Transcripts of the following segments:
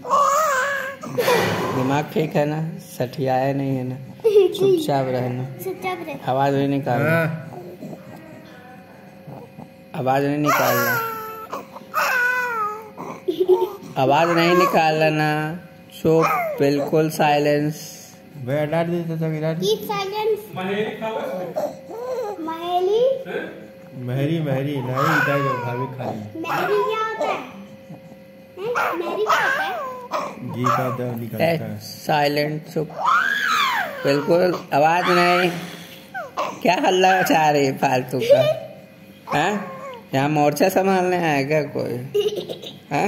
दिमाग ठीक है ना? सठियाया नहीं है ना? चुपचाप रहना। आवाज नहीं निकालना। आवाज नहीं निकालना। आवाज नहीं निकालना ना। चुप, बिल्कुल साइलेंस। डाल देता था विराट। महरी महरी नहीं इधर जो भाभी खाली। महरी क्या होता है? महरी क्या होता है? घी का दो निकलता है। साइलेंट, चुप, बिल्कुल आवाज नहीं। क्या हल्ला मचा रही है फालतू का? हैं? यहाँ मोर्चा संभालने आया क्या कोई? हैं?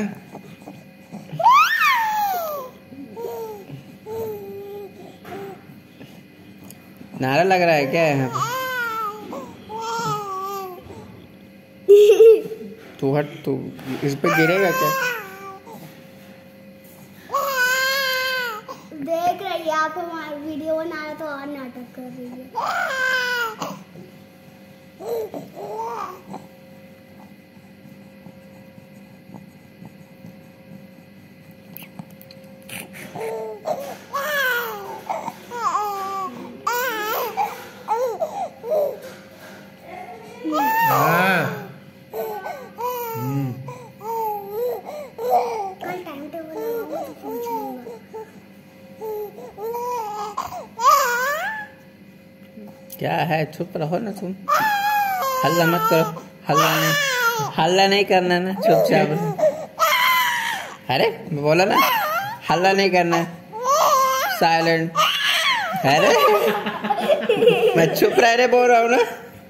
नारा लग रहा है क्या यहाँ पे? तू हट, तू इस पे गिरेगा क्या? देख रही है आप हमारी वीडियो बना रहे तो और नाटक कर रही है। क्या है? चुप रहो ना तुम। हल्ला मत करो। हल्ला नहीं करना ना, चुपचाप। अरे बोला ना, हल्ला नहीं करना, साइलेंट। अरे मैं चुप रह रहे बोल रहा हूँ ना।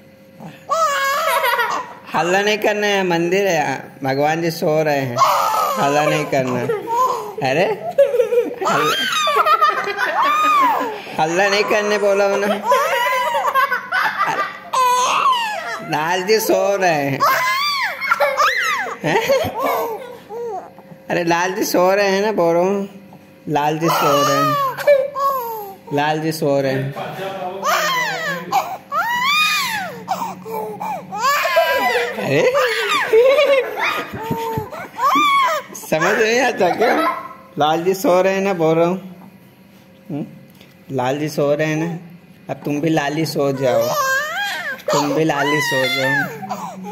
हल्ला नहीं करना है, मंदिर है, भगवान जी सो रहे हैं, हल्ला नहीं करना। अरे हल्ला नहीं करने बोला हूँ ना। लाल जी सो रहे हैं। अरे लाल जी सो रहे हैं ना, बोल रहा हूँ। लाल जी सो रहे हैं। लाल जी सो रहे हैं। अरे समझ नहीं आता क्या? लाल जी सो रहे हैं ना, बोल रहा हूँ। लाल जी सो रहे हैं ना, अब तुम भी लाली सो जाओ। तुम भी लाली सो जाओ।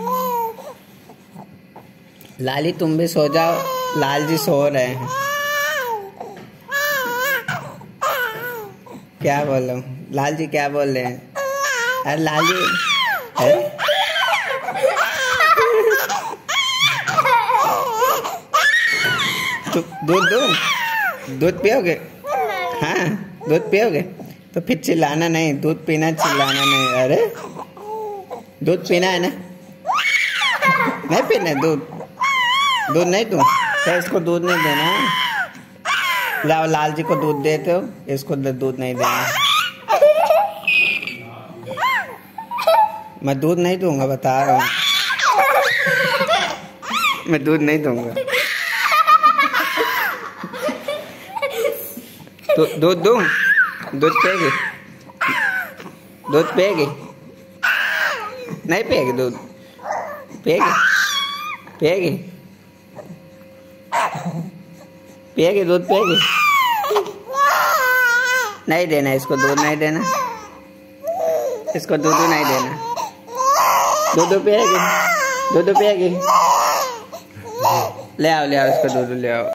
लाली तुम भी सो जाओ, लाल जी सो रहे हैं। क्या बोल रहा हूँ? लाल जी क्या बोल रहे हैं? अरे लाल जी, दूध पियोगे? हाँ दूध पियोगे तो फिर चिल्लाना नहीं, दूध पीना, चिल्लाना नहीं। अरे दूध पीना है ना? नहीं पीना दूध नहीं दूँ तो इसको दूध नहीं देना। लाओ, लाल जी को दूध देते हो, इसको दूध नहीं देना। मैं दूध नहीं दूंगा, बता रहा हूँ। मैं दूध नहीं दूंगा। दूध दूँ? दूध पिएगी? दूध पिएगी? नहीं पिएगी दूध? पिएगी? पिएगी? पिएगी दूध? पिएगी? नहीं देना इसको, दूध नहीं देना इसको, दूध नहीं देना। दूध पिएगी? दूध पिएगी? ले आओ इसको दूध ले आओ।